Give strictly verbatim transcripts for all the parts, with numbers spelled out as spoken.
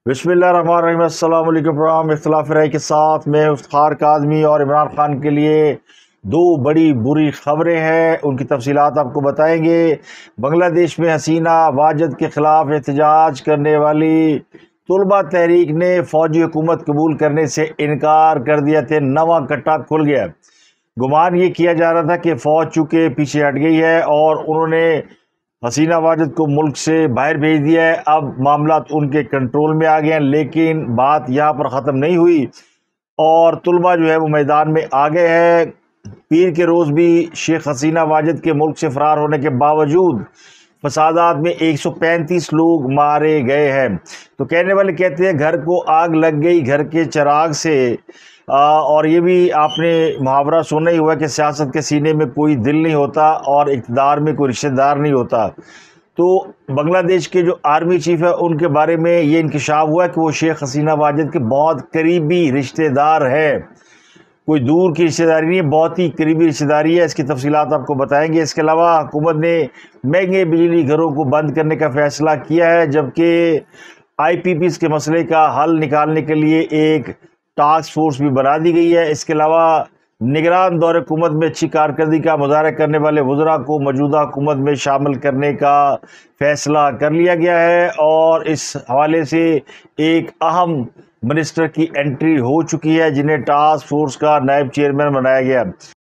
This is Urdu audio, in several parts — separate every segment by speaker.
Speaker 1: بسم اللہ الرحمن الرحیم۔ السلام علیکم۔ پروگرام اختلاف رائے کے ساتھ میں افتخار کاظمی اور عمران خان کے لیے دو بڑی بری خبریں ہیں، ان کی تفصیلات آپ کو بتائیں گے۔ بنگلہ دیش میں حسینہ واجد کے خلاف احتجاج کرنے والی طلبہ تحریک نے فوجی حکومت قبول کرنے سے انکار کر دیا تھا۔ نواں کٹا کھل گیا۔ گمان یہ کیا جا رہا تھا کہ فوج چونکہ پیچھے ہٹ گئی ہے اور انہوں نے حسینہ واجد کو ملک سے باہر بھیج دیا ہے، اب معاملات ان کے کنٹرول میں آ گئے ہیں، لیکن بات یہاں پر ختم نہیں ہوئی اور طلبہ جو ہے وہ میدان میں آ گئے ہیں۔ پیر کے روز بھی شیخ حسینہ واجد کے ملک سے فرار ہونے کے باوجود فسادات میں ایک سو پینتیس لوگ مارے گئے ہیں۔ تو کہنے والے کہتے ہیں گھر کو آگ لگ گئی گھر کے چراغ سے، اور یہ بھی آپ نے محاورہ سنا ہی ہوا کہ سیاست کے سینے میں کوئی دل نہیں ہوتا اور اقتدار میں کوئی رشتہ دار نہیں ہوتا۔ تو بنگلہ دیش کے جو آرمی چیف ہے ان کے بارے میں یہ انکشاف ہوا کہ وہ شیخ حسینہ واجد کے بہت قریبی رشتہ دار ہے، کوئی دور کی رشتہ داری نہیں ہے، بہت ہی قریبی رشتہ داری ہے۔ اس کی تفصیلات آپ کو بتائیں گے۔ اس کے علاوہ حکومت نے مہنگے بجلی گھروں کو بند کرنے کا فیصلہ کیا ہے، جبکہ آئی پی پیز کے مسئلے کا حل نکالنے کے لیے ایک ٹاسک فورس بھی بنا دی گئی ہے۔ اس کے علاوہ نگران دور حکومت میں اچھی کارکردگی کا مظاہرہ کرنے والے وزراء کو موجودہ حکومت میں شامل کرنے کا فیصلہ کر لیا گیا ہے، اور اس حوالے سے ایک اہم منسٹر کی انٹری ہو چکی ہے جنہیں ٹاسک فورس کا نائب چیئرمین بنایا گیا۔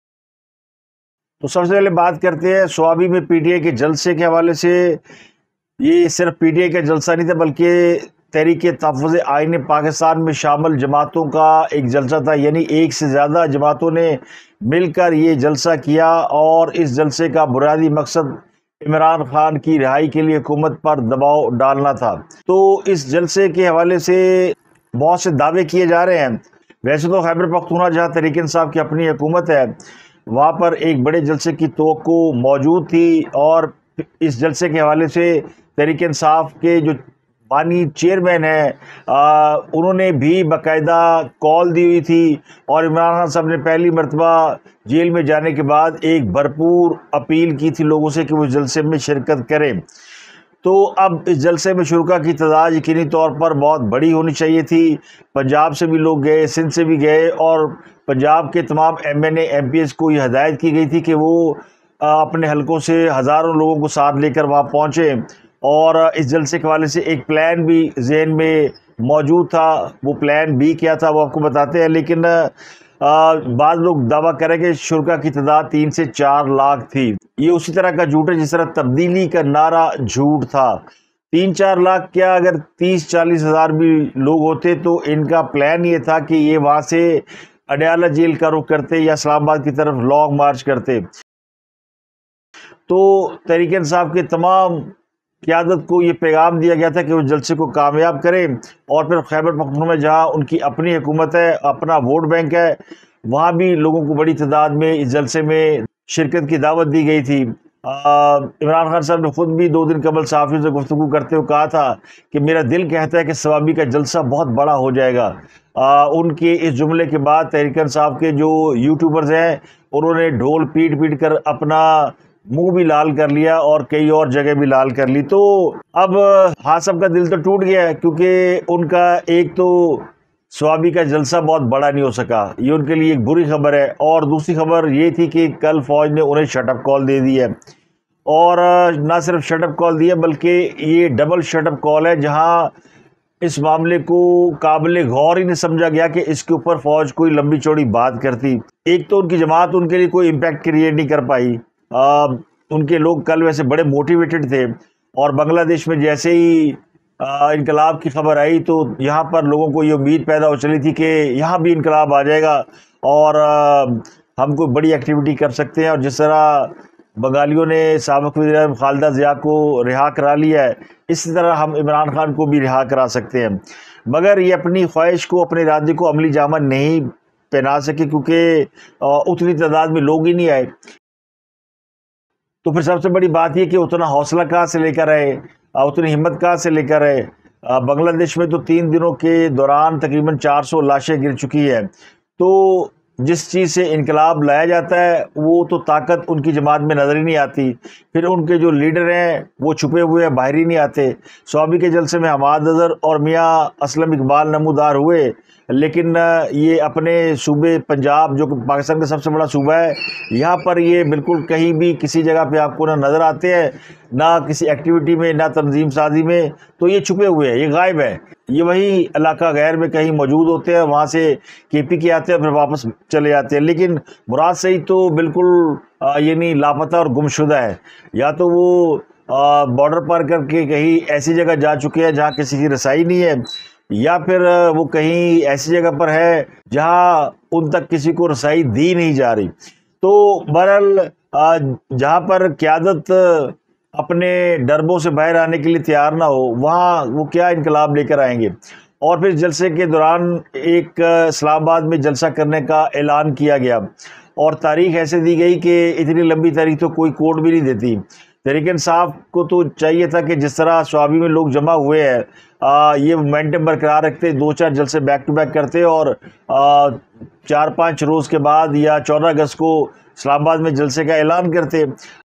Speaker 1: تو سب سے پہلے بات کرتے ہیں سوابی میں پی ٹی آئی کے جلسے کے حوالے سے۔ یہ صرف پی ٹی آئی کا جلسہ نہیں تھا بلکہ تحریک تحفظ آئین پاکستان میں شامل جماعتوں کا ایک جلسہ تھا، یعنی ایک سے زیادہ جماعتوں نے مل کر یہ جلسہ کیا، اور اس جلسے کا بنیادی مقصد عمران خان کی رہائی کے لیے حکومت پر دباؤ ڈالنا تھا۔ تو اس جلسے کے حوالے سے بہت سے دعوے کیے جا رہے ہیں۔ ویسے تو خیبر پختونخوا جہاں تحریک انصاف کی اپنی حکومت ہے، وہاں پر ایک بڑے جلسے کی توقع موجود تھی، اور اس جلسے کے حوالے سے تحریک انصاف کے جو بانی چیئرمین ہیں انہوں نے بھی باقاعدہ کال دی ہوئی تھی، اور عمران خان صاحب نے پہلی مرتبہ جیل میں جانے کے بعد ایک بھرپور اپیل کی تھی لوگوں سے کہ وہ اس جلسے میں شرکت کریں۔ تو اب اس جلسے میں شرکاء کی تعداد یقینی طور پر بہت بڑی ہونی چاہیے تھی۔ پنجاب سے بھی لوگ گئے، سندھ سے بھی گئے، اور پنجاب کے تمام M N A M P S کو یہ ہدایت کی گئی تھی کہ وہ اپنے حلقوں سے ہزاروں لوگوں کو ساتھ لے کر وہاں پہنچے، اور اس جلسے کے حوالے سے ایک پلان بھی ذہن میں موجود تھا۔ وہ پلان بھی کیا تھا وہ آپ کو بتاتے ہیں، لیکن بعض لوگ دعویٰ کریں کہ شرکاء کی تعداد تین سے چار لاکھ تھی۔ یہ اسی طرح کا جھوٹ ہے جس طرح تبدیلی کا نعرہ جھوٹ تھا۔ تین چار لاکھ کیا، اگر تیس چالیس ہزار بھی لوگ ہوتے تو ان کا پلان یہ تھا کہ یہ وہاں سے اڈیالہ جیل کا رخ کرتے یا اسلام آباد کی طرف لانگ مارچ کرتے۔ تو تحریک انصاف کے تمام قیادت کو یہ پیغام دیا گیا تھا کہ وہ جلسے کو کامیاب کریں، اور پھر خیبر پختونخوا میں جہاں ان کی اپنی حکومت ہے، اپنا ووٹ بینک ہے، وہاں بھی لوگوں کو بڑی تعداد میں اس جلسے میں شرکت کی دعوت دی گئی تھی۔ عمران خان صاحب نے خود بھی دو دن قبل صحافیوں سے گفتگو کرتے ہوئے کہا تھا کہ میرا دل کہتا ہے کہ سوابی کا جلسہ بہت بڑا ہو جائے گا۔ ان کے اس جملے کے بعد تحریک انصاف کے جو یوٹیوبرز ہیں انہوں نے ڈھول پیٹ پیٹ کر اپنا منہ بھی لال کر لیا اور کئی اور جگہ بھی لال کر لی۔ تو اب ہاں سب کا دل تو ٹوٹ گیا ہے، کیونکہ ان کا ایک تو سوابی کا جلسہ بہت بڑا نہیں ہو سکا، یہ ان کے لیے ایک بری خبر ہے، اور دوسری خبر یہ تھی کہ کل فوج نے انہیں شٹ اپ کال دے دی ہے، اور نہ صرف شٹ اپ کال دی ہے بلکہ یہ ڈبل شٹ اپ کال ہے، جہاں اس معاملے کو قابل غور ہی نہیں سمجھا گیا کہ اس کے اوپر فوج کوئی لمبی چوڑی بات کرتی۔ ایک تو ان کی جماعت ان کے لیے کوئی امپیکٹ کریٹ نہیں کر پائی، آ, ان کے لوگ کل ویسے بڑے موٹیویٹڈ تھے، اور بنگلہ دیش میں جیسے ہی انقلاب کی خبر آئی تو یہاں پر لوگوں کو یہ امید پیدا ہو چلی تھی کہ یہاں بھی انقلاب آ جائے گا اور ہم کوئی بڑی ایکٹیویٹی کر سکتے ہیں، اور جس طرح بنگالیوں نے سابق وزیر اعظم خالدہ ضیاء کو رہا کرا لیا ہے اسی طرح ہم عمران خان کو بھی رہا کرا سکتے ہیں، مگر یہ اپنی خواہش کو، اپنے ارادے کو عملی جامہ نہیں پہنا سکے کیونکہ اتنی تعداد میں لوگ ہی نہیں آئے۔ تو پھر سب سے بڑی بات یہ کہ اتنا حوصلہ کہاں سے لے کر آئے، اتنی ہمت کہاں سے لے کر آئے۔ بنگلہ دیش میں تو تین دنوں کے دوران تقریباً چار سو لاشیں گر چکی ہے، تو جس چیز سے انقلاب لایا جاتا ہے وہ تو طاقت ان کی جماعت میں نظر ہی نہیں آتی. پھر ان کے جو لیڈر ہیں وہ چھپے ہوئے ہیں، باہر ہی نہیں آتے. سوابی کے جلسے میں حماد اظہر اور میاں اسلم اقبال نمودار ہوئے، لیکن یہ اپنے صوبے پنجاب جو کہ پاکستان کا سب سے بڑا صوبہ ہے، یہاں پر یہ بالکل کہیں بھی کسی جگہ پہ آپ کو نہ نظر آتے ہیں، نہ کسی ایکٹیویٹی میں، نہ تنظیم سازی میں. تو یہ چھپے ہوئے ہیں، یہ غائب ہے. یہ وہی علاقہ غیر میں کہیں موجود ہوتے ہیں، وہاں سے کے پی کے آتے ہیں، پھر واپس چلے جاتے ہیں. لیکن مراد سعید تو بالکل یعنی لاپتہ اور گمشدہ ہے. یا تو وہ بارڈر پار کر کے کہیں ایسی جگہ جا چکے ہیں جہاں کسی کی رسائی نہیں ہے، یا پھر وہ کہیں ایسی جگہ پر ہے جہاں ان تک کسی کو رسائی دی نہیں جا رہی. تو بہرحال جہاں پر قیادت اپنے ڈربوں سے باہر آنے کے لیے تیار نہ ہو، وہاں وہ کیا انقلاب لے کر آئیں گے. اور پھر جلسے کے دوران ایک اسلام آباد میں جلسہ کرنے کا اعلان کیا گیا، اور تاریخ ایسے دی گئی کہ اتنی لمبی تاریخ تو کوئی کورٹ بھی نہیں دیتی. تحریک انصاف کو تو چاہیے تھا کہ جس طرح سوابی میں لوگ جمع ہوئے ہیں آ, یہ مومنٹم برقرار رکھتے، دو چار جلسے بیک ٹو بیک کرتے، اور آ, چار پانچ روز کے بعد یا چودہ اگست کو اسلام آباد میں جلسے کا اعلان کرتے.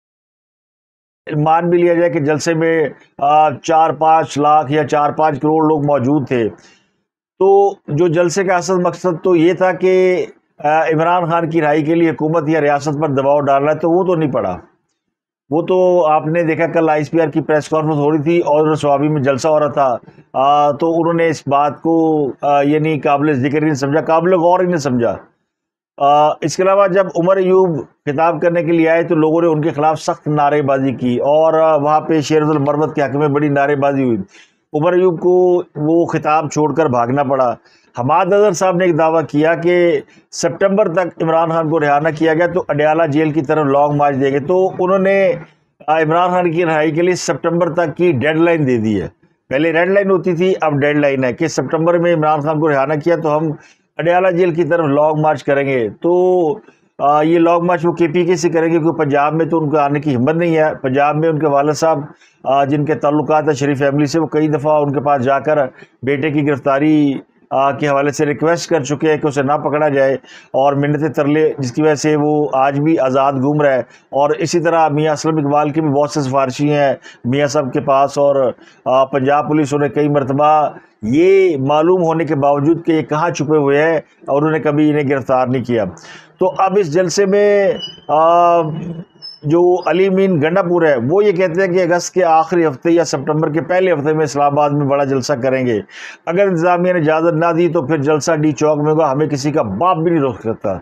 Speaker 1: مان بھی لیا جائے کہ جلسے میں آ, چار پانچ لاکھ یا چار پانچ کروڑ لوگ موجود تھے، تو جو جلسے کا اصل مقصد تو یہ تھا کہ عمران خان کی رہائی کے لیے حکومت یا ریاست پر دباؤ ڈالنا ہے. تو وہ تو نہیں پڑا. وہ تو آپ نے دیکھا کل آئی ایس پی آر کی پریس کانفرنس ہو رہی تھی اور سوابی میں جلسہ ہو رہا تھا، آ, تو انہوں نے اس بات کو آ, یعنی قابل ذکر ہی نہیں سمجھا، قابل غور ہی نہیں سمجھا. آ, اس کے علاوہ جب عمر ایوب خطاب کرنے کے لیے آئے تو لوگوں نے ان کے خلاف سخت نعرے بازی کی، اور وہاں پہ شیر المربت کے حق میں بڑی نعرے بازی ہوئی. عمر ایوب کو وہ خطاب چھوڑ کر بھاگنا پڑا. حماد اظہر صاحب نے ایک دعویٰ کیا کہ سپٹمبر تک عمران خان کو رہا نہ کیا گیا تو اڈیالہ جیل کی طرف لانگ مارچ دیں گے. تو انہوں نے عمران خان کی رہائی کے لیے سپٹمبر تک کی ڈیڈ لائن دے دی ہے. پہلے ریڈ لائن ہوتی تھی، اب ڈیڈ لائن ہے کہ سپٹمبر میں عمران خان کو رہا نہ کیا تو ہم اڈیالہ جیل کی طرف لانگ مارچ کریں گے. تو آ, یہ لانگ مارچ وہ کے پی کے سے کریں گے کیونکہ پنجاب میں تو ان کو آنے کی ہمت نہیں ہے. پنجاب میں ان کے والد صاحب آ, جن کے تعلقات ہیں شریف فیملی سے، وہ کئی دفعہ ان کے پاس جا کر بیٹے کی گرفتاری آ, کے حوالے سے ریکویسٹ کر چکے ہیں کہ اسے نہ پکڑا جائے، اور منتیں ترلے جس کی وجہ سے وہ آج بھی آزاد گھوم رہا ہے. اور اسی طرح میاں اسلم اقبال کی بھی بہت سے سفارشی ہیں میاں صاحب کے پاس، اور آ, پنجاب پولیس نے کئی مرتبہ یہ معلوم ہونے کے باوجود کہ یہ کہاں چھپے ہوئے ہیں اور انہوں نے کبھی انہیں گرفتار نہیں کیا. تو اب اس جلسے میں آ, جو علی مین گنڈا پور ہے وہ یہ کہتے ہیں کہ اگست کے آخری ہفتے یا سپٹمبر کے پہلے ہفتے میں اسلام آباد میں بڑا جلسہ کریں گے. اگر انتظامیہ نے اجازت نہ دی تو پھر جلسہ ڈی چوک میں ہوگا، ہمیں کسی کا باپ بھی نہیں روک سکتا.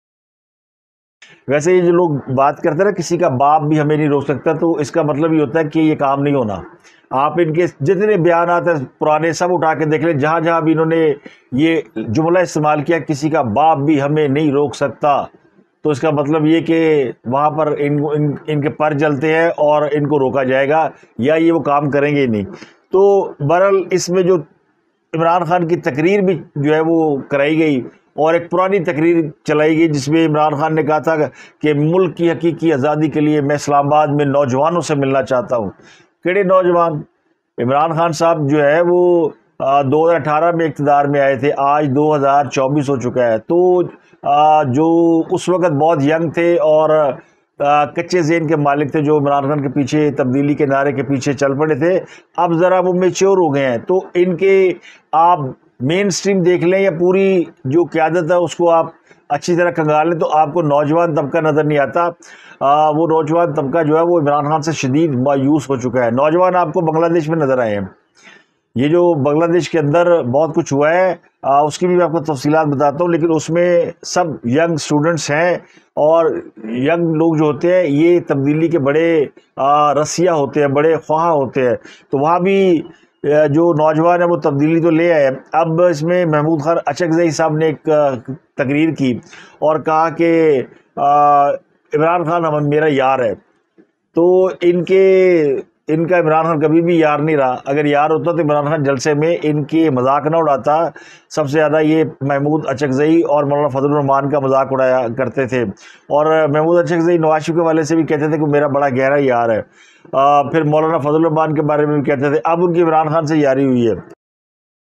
Speaker 1: ویسے یہ جو لوگ بات کرتے ہیں نا کسی کا باپ بھی ہمیں نہیں روک سکتا، تو اس کا مطلب یہ ہوتا ہے کہ یہ کام نہیں ہونا. آپ ان کے جتنے بیانات ہیں پرانے سب اٹھا کے دیکھ لیں، جہاں جہاں بھی انہوں نے یہ جملہ استعمال کیا کسی کا باپ بھی ہمیں نہیں روک سکتا، تو اس کا مطلب یہ کہ وہاں پر ان ان, ان کے پر جلتے ہیں اور ان کو روکا جائے گا، یا یہ وہ کام کریں گے ہی نہیں. تو بہرحال اس میں جو عمران خان کی تقریر بھی جو ہے وہ کرائی گئی، اور ایک پرانی تقریر چلائی گئی جس میں عمران خان نے کہا تھا کہ ملک کی حقیقی آزادی کے لیے میں اسلام آباد میں نوجوانوں سے ملنا چاہتا ہوں. کیڑے نوجوان؟ عمران خان صاحب جو ہے وہ دو ہزار اٹھارہ میں اقتدار میں آئے تھے، آج دو ہزار چوبیس ہو چکا ہے. تو جو اس وقت بہت ینگ تھے اور کچے ذہن کے مالک تھے، جو عمران خان کے پیچھے تبدیلی کے نعرے کے پیچھے چل پڑے تھے، اب ذرا وہ میچور ہو گئے ہیں. تو ان کے آپ مین سٹریم دیکھ لیں یا پوری جو قیادت ہے اس کو آپ اچھی طرح کنگال لیں تو آپ کو نوجوان طبقہ نظر نہیں آتا. آ, وہ نوجوان طبقہ جو ہے وہ عمران خان سے شدید مایوس ہو چکا ہے. نوجوان آپ کو بنگلہ دیش میں نظر آئے ہیں. یہ جو بنگلہ دیش کے اندر بہت کچھ ہوا ہے آ, اس کی بھی میں آپ کو تفصیلات بتاتا ہوں، لیکن اس میں سب ینگ سٹوڈنٹس ہیں، اور ینگ لوگ جو ہوتے ہیں یہ تبدیلی کے بڑے آ, رسیہ ہوتے ہیں، بڑے خواہاں ہوتے ہیں. تو وہاں بھی جو نوجوان ہیں وہ تبدیلی تو لے آئے. اب اس میں محمود خان اچکزئی صاحب نے ایک تقریر کی اور کہا کہ عمران خان ہم میرا یار ہے. تو ان کے ان کا عمران خان کبھی بھی یار نہیں رہا. اگر یار ہوتا تو عمران خان جلسے میں ان کے مذاق نہ اڑاتا. سب سے زیادہ یہ محمود اچکزئی اور مولانا فضل الرحمان کا مذاق اڑایا کرتے تھے، اور محمود اچکزئی نواز شریف کے والے سے بھی کہتے تھے کہ میرا بڑا گہرا یار ہے. آ, پھر مولانا فضل الرحمان کے بارے میں بھی کہتے تھے. اب ان کی عمران خان سے یاری ہوئی ہے.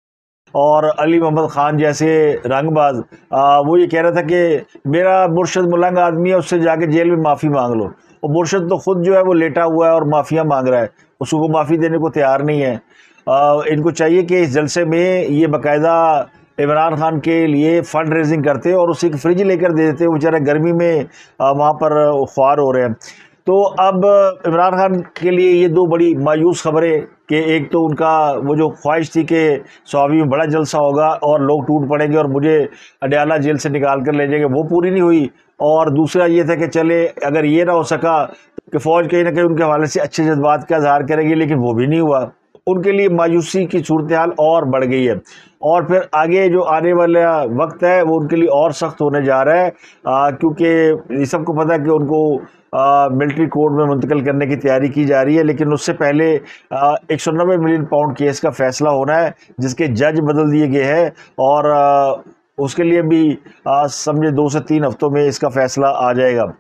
Speaker 1: اور علی محمد خان جیسے رنگ باز وہ یہ کہہ رہا تھا کہ میرا مرشد ملنگ آدمی ہے، اس سے جا کے جیل میں معافی مانگ لو، اور مرشد تو خود جو ہے وہ لیٹا ہوا ہے اور معافیاں مانگ رہا ہے، اس کو معافی دینے کو تیار نہیں ہے۔ ان کو چاہیے کہ اس جلسے میں یہ باقاعدہ عمران خان کے لیے فنڈ ریزنگ کرتے اور اسے ایک فریج لے کر دے دیتے، وہ بیچارے گرمی میں وہاں پر خوار ہو رہے ہیں۔ تو اب عمران خان کے لیے یہ دو بڑی مایوس خبریں کہ ایک تو ان کا وہ جو خواہش تھی کہ سوابی میں بڑا جلسہ ہوگا اور لوگ ٹوٹ پڑیں گے اور مجھے اڈیالہ جیل سے نکال کر لے جائیں گے، وہ پوری نہیں ہوئی، اور دوسرا یہ تھا کہ چلے اگر یہ نہ ہو سکا کہ فوج کہیں نہ کہیں ان کے حوالے سے اچھے جذبات کا اظہار کرے گی، لیکن وہ بھی نہیں ہوا۔ ان کے لیے مایوسی کی صورتحال اور بڑھ گئی ہے، اور پھر آگے جو آنے والا وقت ہے وہ ان کے لیے اور سخت ہونے جا رہا ہے، کیونکہ یہ سب کو پتہ ہے کہ ان کو ملٹری کورٹ میں منتقل کرنے کی تیاری کی جا رہی ہے، لیکن اس سے پہلے ایک سو نوے ملین پاؤنڈ کیس کا فیصلہ ہونا ہے جس کے جج بدل دیے گئے ہیں، اور اس کے لیے بھی سمجھے دو سے تین ہفتوں میں اس کا فیصلہ آ جائے گا۔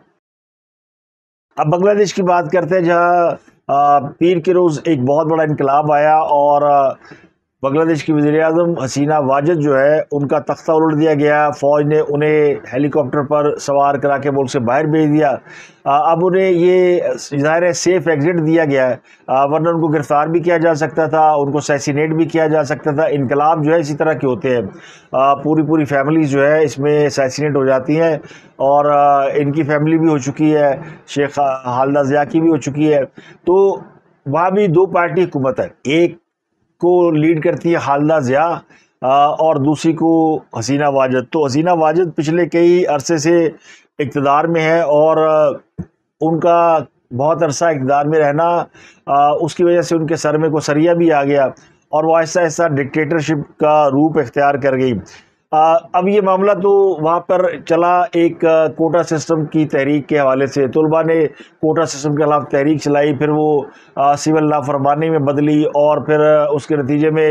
Speaker 1: اب بنگلہ دیش کی بات کرتے ہیں، جہاں پیر کے روز ایک بہت بڑا انقلاب آیا اور بنگلہ دیش کی وزیر اعظم حسینہ واجد جو ہے ان کا تختہ الٹ دیا گیا، فوج نے انہیں ہیلی کاپٹر پر سوار کرا کے ملک سے باہر بھیج دیا۔ اب انہیں یہ ظاہر ہے سیف ایگزٹ دیا گیا ہے، ورنہ ان کو گرفتار بھی کیا جا سکتا تھا، ان کو اسیسینیٹ بھی کیا جا سکتا تھا۔ انقلاب جو ہے اسی طرح کے ہوتے ہیں، پوری پوری فیملیز جو ہے اس میں اسیسینیٹ ہو جاتی ہیں، اور ان کی فیملی بھی ہو چکی ہے، شیخ خالدہ ضیاء کی بھی ہو چکی ہے۔ تو وہاں بھی دو پارٹی حکومت ہے، ایک کو لیڈ کرتی ہے خالدہ ضیاء اور دوسری کو حسینہ واجد۔ تو حسینہ واجد پچھلے کئی عرصے سے اقتدار میں ہے، اور ان کا بہت عرصہ اقتدار میں رہنا اس کی وجہ سے ان کے سر میں کو سریا بھی آ گیا، اور وہ آہستہ آہستہ ڈکٹیٹرشپ کا روپ اختیار کر گئی۔ اب یہ معاملہ تو وہاں پر چلا ایک کوٹا سسٹم کی تحریک کے حوالے سے، طلباء نے کوٹا سسٹم کے خلاف تحریک چلائی، پھر وہ سول نافرمانی میں بدلی، اور پھر اس کے نتیجے میں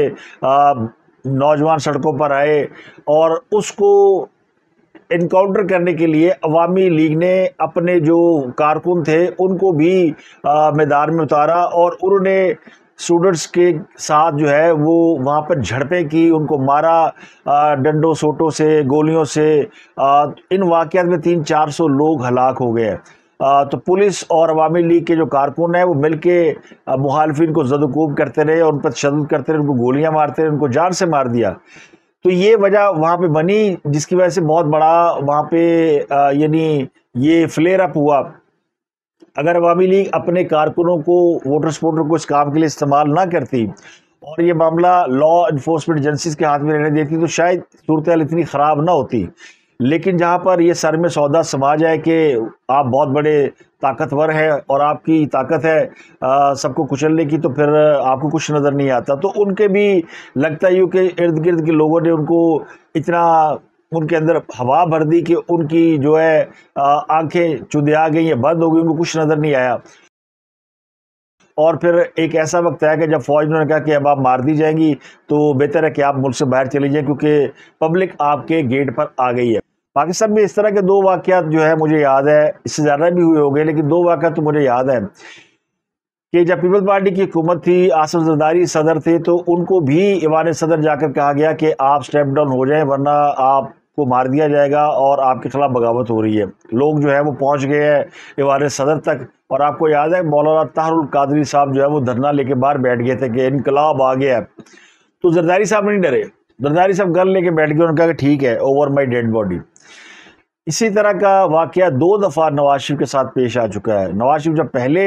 Speaker 1: نوجوان سڑکوں پر آئے، اور اس کو انکاؤنٹر کرنے کے لیے عوامی لیگ نے اپنے جو کارکن تھے ان کو بھی میدان میں اتارا، اور انہوں نے اسٹوڈنٹس کے ساتھ جو ہے وہ وہاں پر جھڑپیں کی، ان کو مارا ڈنڈوں سوٹوں سے، گولیوں سے۔ ان واقعات میں تین چار سو لوگ ہلاک ہو گئے۔ تو پولیس اور عوامی لیگ کے جو کارکن ہیں وہ مل کے مخالفین کو زد و کوب کرتے رہے، اور ان پر تشدد کرتے رہے، ان کو گولیاں مارتے رہے، ان کو جان سے مار دیا۔ تو یہ وجہ وہاں پہ بنی جس کی وجہ سے بہت بڑا وہاں پہ یعنی یہ فلیئر اپ ہوا۔ اگر عوامی لیگ اپنے کارکنوں کو، ووٹر سپورٹر کو اس کام کے لیے استعمال نہ کرتی اور یہ معاملہ لا انفورسمنٹ ایجنسیز کے ہاتھ میں رہنے دیتی تو شاید صورتحال اتنی خراب نہ ہوتی۔ لیکن جہاں پر یہ سر میں سودا سما جائے کہ آپ بہت بڑے طاقتور ہیں اور آپ کی طاقت ہے سب کو کچلنے کی، تو پھر آپ کو کچھ نظر نہیں آتا۔ تو ان کے بھی لگتا ہے کہ ارد گرد کے لوگوں نے ان کو اتنا ان کے اندر ہوا بھر دی کہ ان کی جو ہے آنکھیں چندیا گئی یا بند ہو گئی، ان کو کچھ نظر نہیں آیا۔ اور پھر ایک ایسا وقت آیا کہ جب فوج نے کہا کہ اب آپ مار دی جائیں گی تو بہتر ہے کہ آپ ملک سے باہر چلی جائیں، کیونکہ پبلک آپ کے گیٹ پر آ گئی ہے۔ پاکستان میں اس طرح کے دو واقعات جو ہے مجھے یاد ہے، اس سے زیادہ بھی ہوئے ہو گئے، لیکن دو واقعات تو مجھے یاد ہے کہ جب پیپلز پارٹی کی حکومت تھی، آصف زرداری صدر تھے، تو ان کو بھی ایوان صدر جا کر کہا گیا کہ آپ سٹیپ ڈاؤن ہو جائیں ورنہ آپ کو مار دیا جائے گا اور آپ کے خلاف بغاوت ہو رہی ہے۔ لوگ جو ہے وہ پہنچ گئے ہیں ایوان صدر تک، اور آپ کو یاد ہے مولانا طاہر القادری صاحب جو ہے وہ دھرنا لے کے باہر بیٹھ گئے تھے کہ انقلاب آ گیا ہے۔ تو زرداری صاحب نہیں ڈرے، زرداری صاحب گن لے کے بیٹھ گئے، انہوں نے کہا کہ ٹھیک ہے، اوور مائی ڈیڈ باڈی۔ اسی طرح کا واقعہ دو دفعہ نواز شریف کے ساتھ پیش آ چکا ہے۔ نواز شریف جب پہلے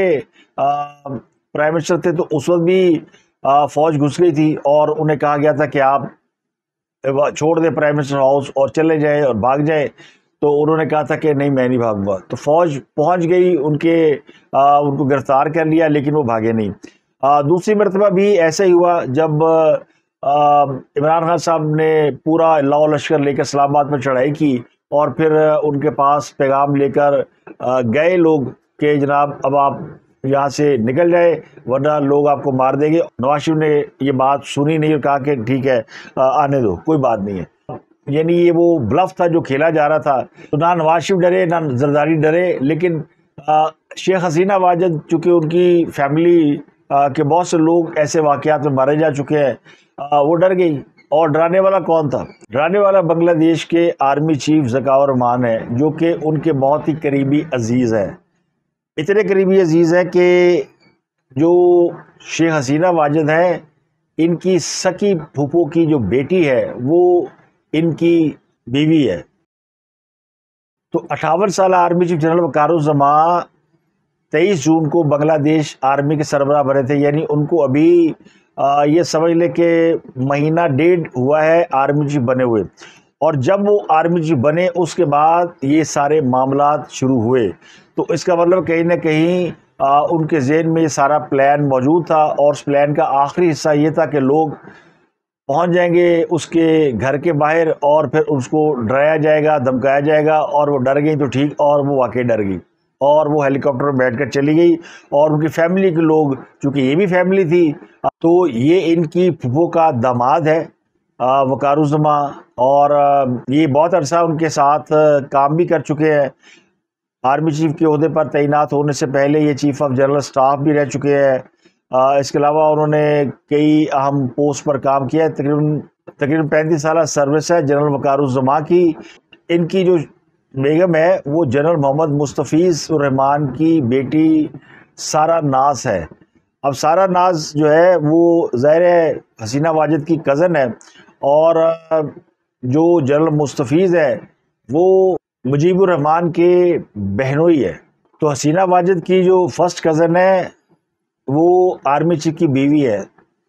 Speaker 1: پرائم منسٹر تھے تو اس وقت بھی فوج گھس گئی تھی اور انہیں کہا گیا تھا کہ آپ چھوڑ دیں پرائم منسٹر ہاؤس اور چلے جائیں اور بھاگ جائیں، تو انہوں نے کہا تھا کہ نہیں میں نہیں بھاگوں گا۔ تو فوج پہنچ گئی، ان کے ان کو گرفتار کر لیا، لیکن وہ بھاگے نہیں۔ دوسری مرتبہ بھی ایسا ہی ہوا جب عمران خان صاحب نے پورا لاؤ لشکر لے کر اسلام آباد پر چڑھائی کی، اور پھر ان کے پاس پیغام لے کر گئے لوگ کہ جناب اب آپ یہاں سے نکل جائے ورنہ لوگ آپ کو مار دیں گے۔ نواز شریف نے یہ بات سنی نہیں اور کہا کہ ٹھیک ہے آنے دو، کوئی بات نہیں ہے۔ یعنی یہ وہ بلف تھا جو کھیلا جا رہا تھا۔ تو نہ نواز شریف ڈرے نہ زرداری ڈرے، لیکن شیخ حسینہ واجد چونکہ ان کی فیملی کے بہت سے لوگ ایسے واقعات میں مارے جا چکے ہیں، وہ ڈر گئی اور ڈرانے والا کون تھا؟ ڈرانے والا بنگلہ دیش کے آرمی چیف ذکاور رحمان ہے، جو کہ ان کے بہت ہی قریبی عزیز ہیں، اتنے قریبی عزیز ہیں کہ جو شیخ حسینہ واجد ہیں، ان کی سکی پھوپھو کی جو بیٹی ہے وہ ان کی بیوی ہے۔ تو اٹھاون سالہ army chief general Waqar uz Zaman تیئیس جون کو بنگلہ دیش آرمی کے سربراہ بنے تھے، یعنی ان کو ابھی آ, یہ سمجھ لے کہ مہینہ ڈیڑھ ہوا ہے آرمی چیف بنے ہوئے، اور جب وہ آرمی چیف بنے اس کے بعد یہ سارے معاملات شروع ہوئے۔ تو اس کا مطلب کہیں نہ کہیں آ, ان کے ذہن میں یہ سارا پلان موجود تھا، اور اس پلان کا آخری حصہ یہ تھا کہ لوگ پہنچ جائیں گے اس کے گھر کے باہر، اور پھر اس کو ڈرایا جائے گا، دھمکایا جائے گا، اور وہ ڈر گئی تو ٹھیک، اور وہ واقعی ڈر گئی اور وہ ہیلی کاپٹر میں بیٹھ کر چلی گئی، اور ان کی فیملی کے لوگ، چونکہ یہ بھی فیملی تھی، تو یہ ان کی پھوپھو کا داماد ہے وقار الزماں، اور یہ بہت عرصہ ان کے ساتھ کام بھی کر چکے ہیں۔ آرمی چیف کے عہدے پر تعینات ہونے سے پہلے یہ چیف آف جنرل اسٹاف بھی رہ چکے ہیں، اس کے علاوہ انہوں نے کئی اہم پوسٹ پر کام کیا ہے۔ تقریباً تقریباً پینتیس سالہ سروس ہے جنرل وقار الزماں کی۔ ان کی جو بیگم ہے وہ جنرل محمد مستفیض الرحمان کی بیٹی سارہ ناز ہے۔ اب سارہ ناز جو ہے وہ ظاہر ہے حسینہ واجد کی کزن ہے، اور جو جنرل مستفیض ہے وہ مجیب الرحمان کے بہنوئی ہے۔ تو حسینہ واجد کی جو فرسٹ کزن ہے وہ آرمی چیف کی بیوی ہے،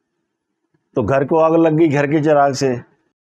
Speaker 1: تو گھر کو آگ لگ گئی گھر کے چراغ سے۔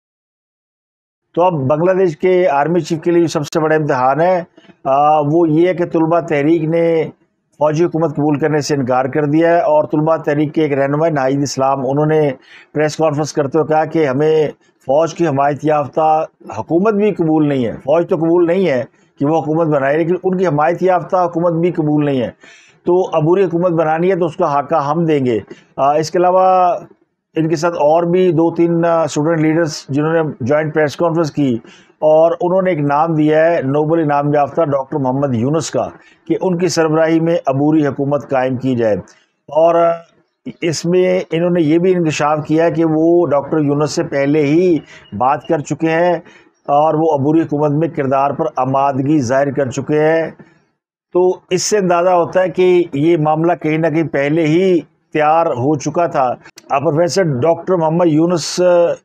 Speaker 1: تو اب بنگلہ دیش کے آرمی چیف کے لیے سب سے بڑا امتحان ہے آ, وہ یہ ہے کہ طلبہ تحریک نے فوجی حکومت قبول کرنے سے انکار کر دیا ہے، اور طلبہ تحریک کے ایک رہنما ناہید اسلام، انہوں نے پریس کانفرنس کرتے ہوئے کہا کہ ہمیں فوج کی حمایت یافتہ حکومت بھی قبول نہیں ہے۔ فوج تو قبول نہیں ہے کہ وہ حکومت بنائے، لیکن ان کی حمایت یافتہ حکومت بھی قبول نہیں ہے، تو عبوری حکومت بنانی ہے تو اس کا حقہ ہم دیں گے۔ آ, اس کے علاوہ ان کے ساتھ اور بھی دو تین اسٹوڈنٹ لیڈرز جنہوں نے جوائنٹ پریس کانفرنس کی، اور انہوں نے ایک نام دیا ہے نوبل انعام یافتہ ڈاکٹر محمد یونس کا، کہ ان کی سربراہی میں عبوری حکومت قائم کی جائے۔ اور اس میں انہوں نے یہ بھی انکشاف کیا ہے کہ وہ ڈاکٹر یونس سے پہلے ہی بات کر چکے ہیں، اور وہ عبوری حکومت میں کردار پر آمادگی ظاہر کر چکے ہیں۔ تو اس سے اندازہ ہوتا ہے کہ یہ معاملہ کہیں نہ کہیں پہلے ہی تیار ہو چکا تھا۔ پروفیسر ڈاکٹر محمد یونس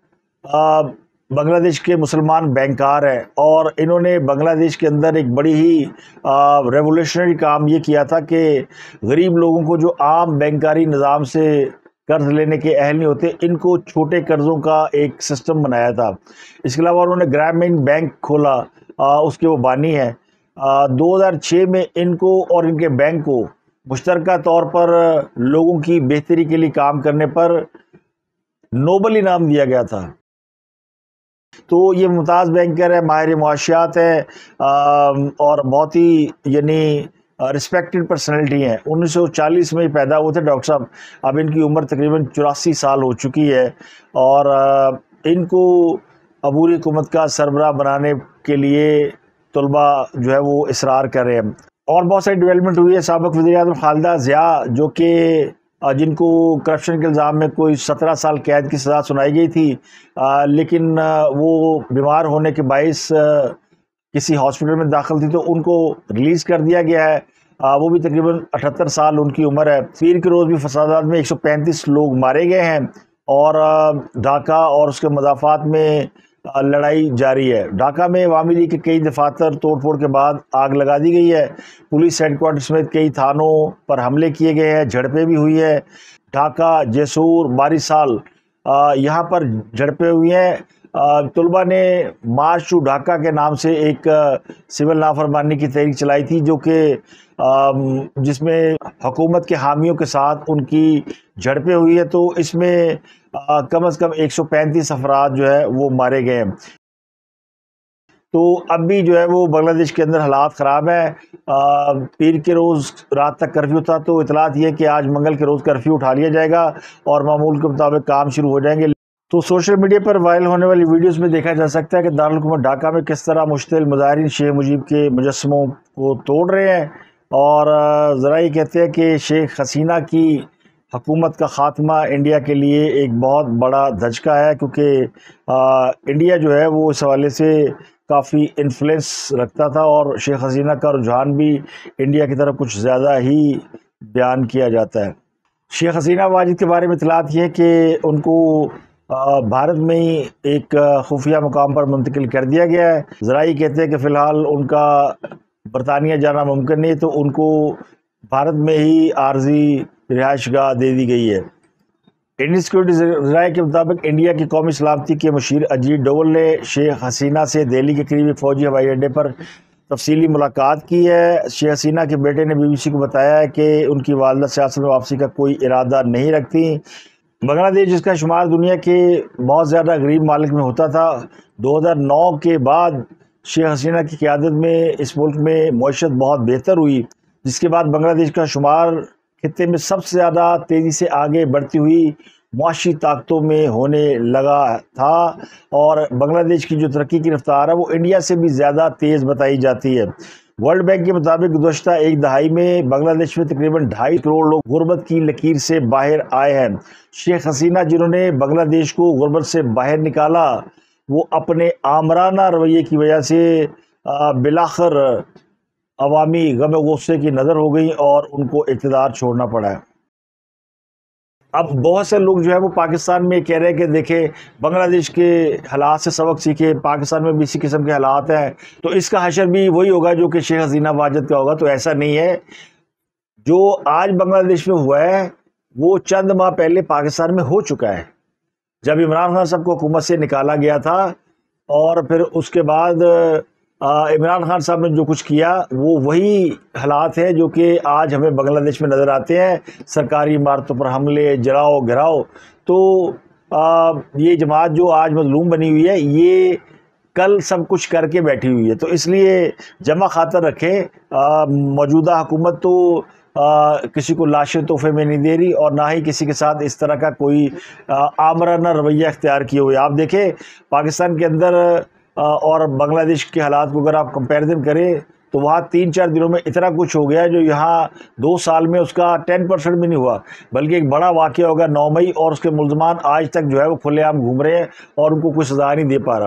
Speaker 1: بنگلہ دیش کے مسلمان بینکار ہیں، اور انہوں نے بنگلہ دیش کے اندر ایک بڑی ہی ریولیوشنری کام یہ کیا تھا کہ غریب لوگوں کو جو عام بینکاری نظام سے قرض لینے کے اہل نہیں ہوتے، ان کو چھوٹے قرضوں کا ایک سسٹم بنایا تھا۔ اس کے علاوہ انہوں نے گرامین بینک کھولا، اس کے وہ بانی ہیں۔ دو ہزار چھ میں ان کو اور ان کے بینک کو مشترکہ طور پر لوگوں کی بہتری کے لیے کام کرنے پر نوبل انعام دیا گیا تھا۔ تو یہ ممتاز بینکر ہے، ماہر معاشیات ہے، اور بہت ہی یعنی رسپیکٹڈ پرسنالٹی ہیں۔ انیس سو چالیس میں پیدا ہوئے تھے ڈاکٹر صاحب، اب ان کی عمر تقریباً چوراسی سال ہو چکی ہے، اور ان کو عبوری حکومت کا سربراہ بنانے کے لیے طلبہ جو ہے وہ اصرار کر رہے ہیں۔ اور بہت ساری ڈیولپمنٹ ہوئی ہے۔ سابق وزیر اعظم خالدہ ضیاء، جو کہ جن کو کرپشن کے الزام میں کوئی سترہ سال قید کی سزا سنائی گئی تھی، لیکن وہ بیمار ہونے کے باعث کسی ہاسپٹل میں داخل تھی، تو ان کو ریلیز کر دیا گیا ہے۔ وہ بھی تقریباً اٹھہتر سال ان کی عمر ہے۔ پیر کے روز بھی فسادات میں ایک سو پینتیس لوگ مارے گئے ہیں، اور ڈھاکہ اور اس کے مضافات میں لڑائی جاری ہے۔ ڈھاکہ میں عوامی لیگ کے کئی دفاتر توڑ پھوڑ کے بعد آگ لگا دی گئی ہے۔ پولیس ہیڈ کوارٹر سمیت کئی تھانوں پر حملے کیے گئے ہیں، جھڑپیں بھی ہوئی ہے۔ ڈھاکہ، جیسور، باریسال یہاں پر جھڑپیں ہوئی ہیں۔ طلبہ نے مارچ ٹو ڈھاکہ کے نام سے ایک سول نافرمانی کی تحریک چلائی تھی، جو کہ جس میں حکومت کے حامیوں کے ساتھ ان کی جھڑپیں ہوئی ہے۔ تو اس میں کم از کم ایک سو پینتیس افراد جو ہے وہ مارے گئے ہیں۔ تو اب بھی جو ہے وہ بنگلہ دیش کے اندر حالات خراب ہیں۔ پیر کے روز رات تک کرفیو تھا، تو اطلاعات یہ کہ آج منگل کے روز کرفیو اٹھا لیا جائے گا اور معمول کے مطابق کام شروع ہو جائیں گے۔ تو سوشل میڈیا پر وائرل ہونے والی ویڈیوز میں دیکھا جا سکتا ہے کہ دارالحکومت ڈھاکہ میں کس طرح مشتعل مظاہرین شیخ مجیب کے مجسموں کو توڑ رہے ہیں، اور ذرا یہ کہتے ہیں کہ شیخ حسینہ کی حکومت کا خاتمہ انڈیا کے لیے ایک بہت بڑا دھچکا ہے، کیونکہ انڈیا جو ہے وہ اس حوالے سے کافی انفلوئنس رکھتا تھا، اور شیخ حسینہ کا رجحان بھی انڈیا کی طرف کچھ زیادہ ہی بیان کیا جاتا ہے۔ شیخ حسینہ واجد کے بارے میں اطلاعات یہ ہے کہ ان کو بھارت میں ہی ایک خفیہ مقام پر منتقل کر دیا گیا ہے۔ ذرائع کہتے ہیں کہ فی الحال ان کا برطانیہ جانا ممکن نہیں، تو ان کو بھارت میں ہی عارضی رہائش گاہ دے دی گئی ہے۔ انڈین سیکورٹی ذرائع کے مطابق انڈیا کی قومی سلامتی کے مشیر اجیت ڈوول نے شیخ حسینہ سے دہلی کے قریب ایک فوجی ہوائی اڈے پر تفصیلی ملاقات کی ہے۔ شیخ حسینہ کے بیٹے نے بی بی سی کو بتایا ہے کہ ان کی والدہ سیاست میں واپسی کا کوئی ارادہ نہیں رکھتی۔ بنگلہ دیش، جس کا شمار دنیا کے بہت زیادہ غریب ممالک میں ہوتا تھا، دو ہزار نو کے بعد شیخ حسینہ کی قیادت میں اس ملک میں معیشت بہت بہتر ہوئی، جس کے بعد بنگلہ دیش کا شمار خطے میں سب سے زیادہ تیزی سے آگے بڑھتی ہوئی معاشی طاقتوں میں ہونے لگا تھا، اور بنگلہ دیش کی جو ترقی کی رفتار ہے وہ انڈیا سے بھی زیادہ تیز بتائی جاتی ہے۔ ورلڈ بینک کے مطابق گزشتہ ایک دہائی میں بنگلہ دیش میں تقریباً ڈھائی کروڑ لوگ غربت کی لکیر سے باہر آئے ہیں۔ شیخ حسینہ، جنہوں نے بنگلہ دیش کو غربت سے باہر نکالا، وہ اپنے آمرانہ رویے کی وجہ سے بالآخر عوامی غم و غصے کی نظر ہو گئی اور ان کو اقتدار چھوڑنا پڑا ہے۔ اب بہت سے لوگ جو ہے وہ پاکستان میں کہہ رہے ہیں کہ دیکھیں بنگلہ دیش کے حالات سے سبق سیکھے، پاکستان میں بھی اسی قسم کے حالات ہیں، تو اس کا حشر بھی وہی ہوگا جو کہ شیخ حسینہ واجد کا ہوگا۔ تو ایسا نہیں ہے، جو آج بنگلہ دیش میں ہوا ہے وہ چند ماہ پہلے پاکستان میں ہو چکا ہے، جب عمران خان صاحب کو حکومت سے نکالا گیا تھا، اور پھر اس کے بعد عمران خان صاحب نے جو کچھ کیا وہ وہی حالات ہیں جو کہ آج ہمیں بنگلہ دیش میں نظر آتے ہیں، سرکاری عمارتوں پر حملے، جلاؤ گھراؤ۔ تو یہ جماعت جو آج مظلوم بنی ہوئی ہے، یہ کل سب کچھ کر کے بیٹھی ہوئی ہے، تو اس لیے جمع خاطر رکھیں، موجودہ حکومت تو کسی کو لاشیں تحفے میں نہیں دے رہی، اور نہ ہی کسی کے ساتھ اس طرح کا کوئی آمرانہ رویہ اختیار کیے ہوئے۔ آپ دیکھیں پاکستان کے اندر اور بنگلہ دیش کے حالات کو اگر آپ کمپیریزن کریں تو وہاں تین چار دنوں میں اتنا کچھ ہو گیا جو یہاں دو سال میں اس کا ٹین پرسنٹ بھی نہیں ہوا، بلکہ ایک بڑا واقعہ ہوگا نو مئی، اور اس کے ملزمان آج تک جو ہے وہ کھلے عام گھوم رہے ہیں اور ان کو کوئی سزا نہیں دے پا رہا۔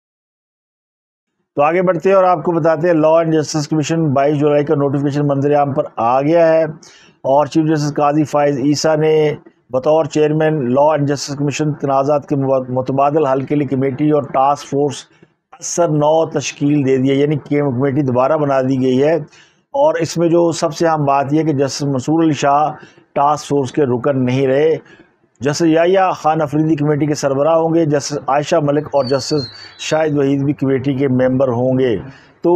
Speaker 1: تو آگے بڑھتے ہیں اور آپ کو بتاتے ہیں لا اینڈ جسٹس کمیشن بائیس جولائی کا نوٹیفیکیشن منظر عام پر آ گیا ہے، اور چیف جسٹس قاضی فائز عیسیٰ نے بطور chairman law and justice commission تنازعات کے متبادل حل کے لیے کمیٹی اور ٹاسک فورس اثر نو تشکیل دے دی ہے، یعنی کمیٹی دوبارہ بنا دی گئی ہے، اور اس میں جو سب سے اہم بات یہ ہے کہ justice Mansoor Ali Shah task force کے رکن نہیں رہے۔ جسٹس یحییٰ خان افریدی کمیٹی کے سربراہ ہوں گے، جسٹس عائشہ ملک اور جسٹس شاہد وحید بھی کمیٹی کے ممبر ہوں گے۔ تو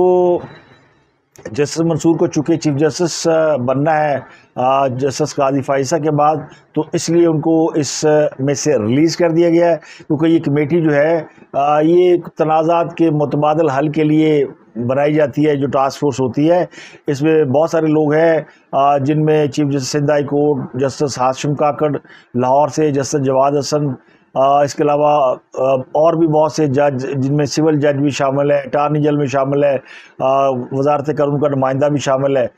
Speaker 1: جسٹس منصور کو چونکہ چیف جسٹس بننا ہے جسٹس قاضی فائزہ کے بعد، تو اس لیے ان کو اس میں سے ریلیز کر دیا گیا ہے، کیونکہ یہ کمیٹی جو ہے یہ تنازعات کے متبادل حل کے لیے بنائی جاتی ہے، جو ٹاسک فورس ہوتی ہے۔ اس میں بہت سارے لوگ ہیں جن میں chief justice Sindh high court justice Hashim Kakar Lahore سے، جسٹس جواد حسن، اس کے علاوہ اور بھی بہت سے جج جن میں سول جج بھی شامل ہے، اٹارنی جنرل میں شامل ہے، وزارت قانون کا نمائندہ بھی شامل ہے۔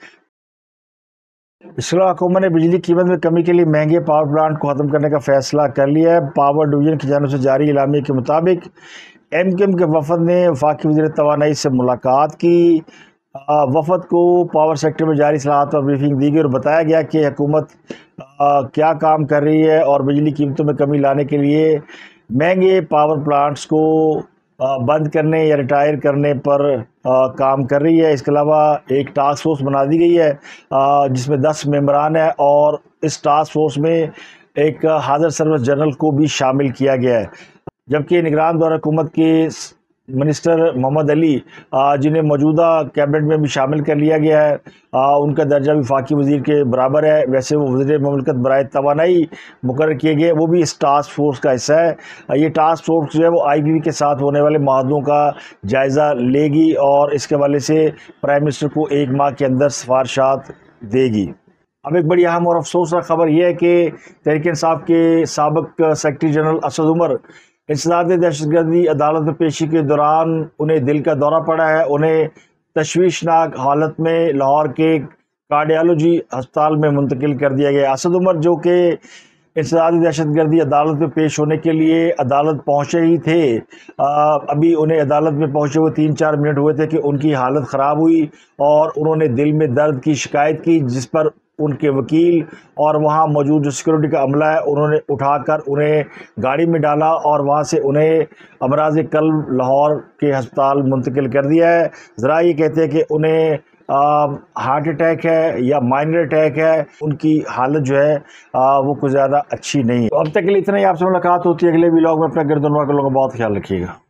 Speaker 1: اس کے علاوہ حکومت نے بجلی قیمت میں کمی کے لیے مہنگے پاور پلانٹ کو ختم کرنے کا فیصلہ کر لیا ہے۔ پاور ڈویژن کی جانب سے جاری اعلامیے کے مطابق ایم کیو ایم کے وفد نے وفاقی وزیر توانائی سے ملاقات کی۔ وفد کو پاور سیکٹر میں جاری اصلاحات پر بریفنگ دی گئی اور بتایا گیا کہ حکومت کیا کام کر رہی ہے اور بجلی قیمتوں میں کمی لانے کے لیے مہنگے پاور پلانٹس کو بند کرنے یا ریٹائر کرنے پر کام کر رہی ہے۔ اس کے علاوہ ایک ٹاسک فورس بنا دی گئی ہے جس میں دس ممبران ہیں، اور اس ٹاسک فورس میں ایک حاضر سروس جنرل کو بھی شامل کیا گیا ہے، جبکہ نگران دور حکومت کے منسٹر محمد علی جنہیں موجودہ کیبنٹ میں بھی شامل کر لیا گیا ہے، ان کا درجہ بھی وفاقی وزیر کے برابر ہے۔ ویسے وہ وزیر مملکت برائے توانائی مقرر کیے گئے، وہ بھی اس ٹاسک فورس کا حصہ ہے۔ یہ ٹاسک فورس جو ہے وہ آئی پی پی کے ساتھ ہونے والے معاہدوں کا جائزہ لے گی اور اس کے حوالے سے پرائم منسٹر کو ایک ماہ کے اندر سفارشات دے گی۔ اب ایک بڑی اہم اور افسوسناک خبر یہ ہے کہ تحریک انصاف کے سابق سیکرٹری جنرل اسد عمر انسداد دہشت گردی عدالت میں پیشی کے دوران انہیں دل کا دورہ پڑا ہے۔ انہیں تشویشناک حالت میں لاہور کے کارڈیالوجی ہسپتال میں منتقل کر دیا گیا۔ اسد عمر جو کہ انسدادی دہشت گردی عدالت میں پیش ہونے کے لیے عدالت پہنچے ہی تھے، ابھی انہیں عدالت میں پہنچے ہوئے تین چار منٹ ہوئے تھے کہ ان کی حالت خراب ہوئی اور انہوں نے دل میں درد کی شکایت کی، جس پر ان کے وکیل اور وہاں موجود جو سیکورٹی کا عملہ ہے انہوں نے اٹھا کر انہیں گاڑی میں ڈالا اور وہاں سے انہیں امراض قلب لاہور کے ہسپتال منتقل کر دیا ہے۔ ذرا یہ کہتے ہیں کہ انہیں ہارٹ اٹیک ہے یا مائنر اٹیک ہے، ان کی حالت جو ہے وہ کچھ زیادہ اچھی نہیں ہے۔ اب تک کے لیے اتنا ہی، آپ سے ملاقات ہوتی ہے اگلے ولاگ میں۔ اپنا گرد و نواح کے لوگوں کا بہت خیال رکھیے گا۔